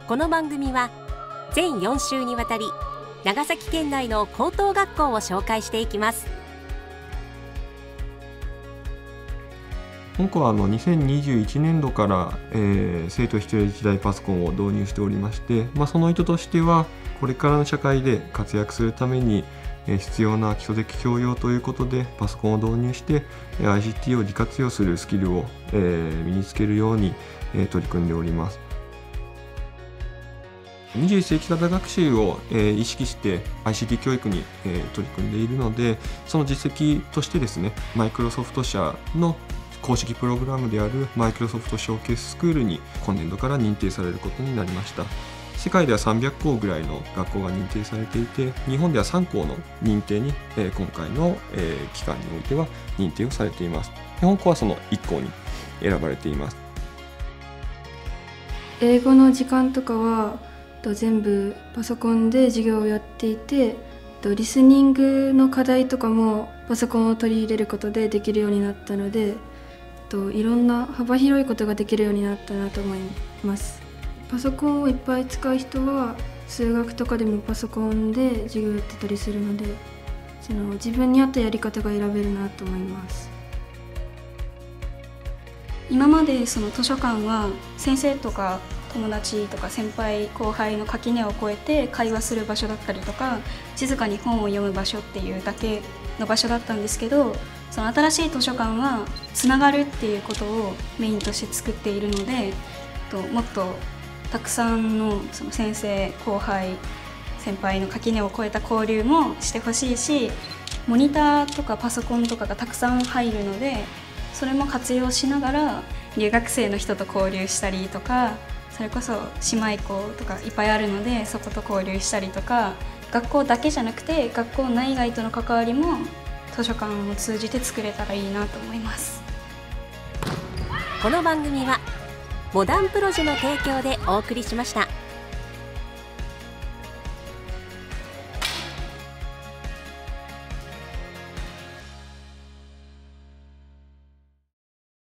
この番組は全4週にわたり長崎県内の高等学校を紹介していきます。 本校は2021年度から、生徒1人1台パソコンを導入しておりまして、その意図としてはこれからの社会で活躍するために必要な基礎的教養ということでパソコンを導入して ICT を利活用するスキルを身につけるように取り組んでおります。21世紀型学習を意識して ICT 教育に取り組んでいるので、その実績としてですね、マイクロソフト社の公式プログラムであるマイクロソフトショーケーススクールに今年度から認定されることになりました。世界では300校ぐらいの学校が認定されていて、日本では3校の認定に今回の期間においては認定をされています。本校はその1校に選ばれています。 英語の時間とかは全部パソコンで授業をやっていて、リスニングの課題とかもパソコンを取り入れることでできるようになったので、いろんな幅広いことができるようになったなと思います。パソコンをいっぱい使う人は数学とかでもパソコンで授業やってたりするので、自分に合ったやり方が選べるなと思います。 今までその図書館は先生とか友達とか先輩後輩の垣根を越えて会話する場所だったりとか、静かに本を読む場所っていうだけの場所だったんですけど、その新しい図書館はつながるっていうことをメインとして作っているので、もっとたくさんのその先生後輩先輩の垣根を越えた交流もしてほしいし、モニターとかパソコンとかがたくさん入るので、それも活用しながら留学生の人と交流したりとか、それこそ姉妹校とかいっぱいあるのでそこと交流したりとか、学校だけじゃなくて学校内外との関わりも図書館を通じて作れたらいいなと思います。 この番組はモダンプロジェの提供でお送りしました。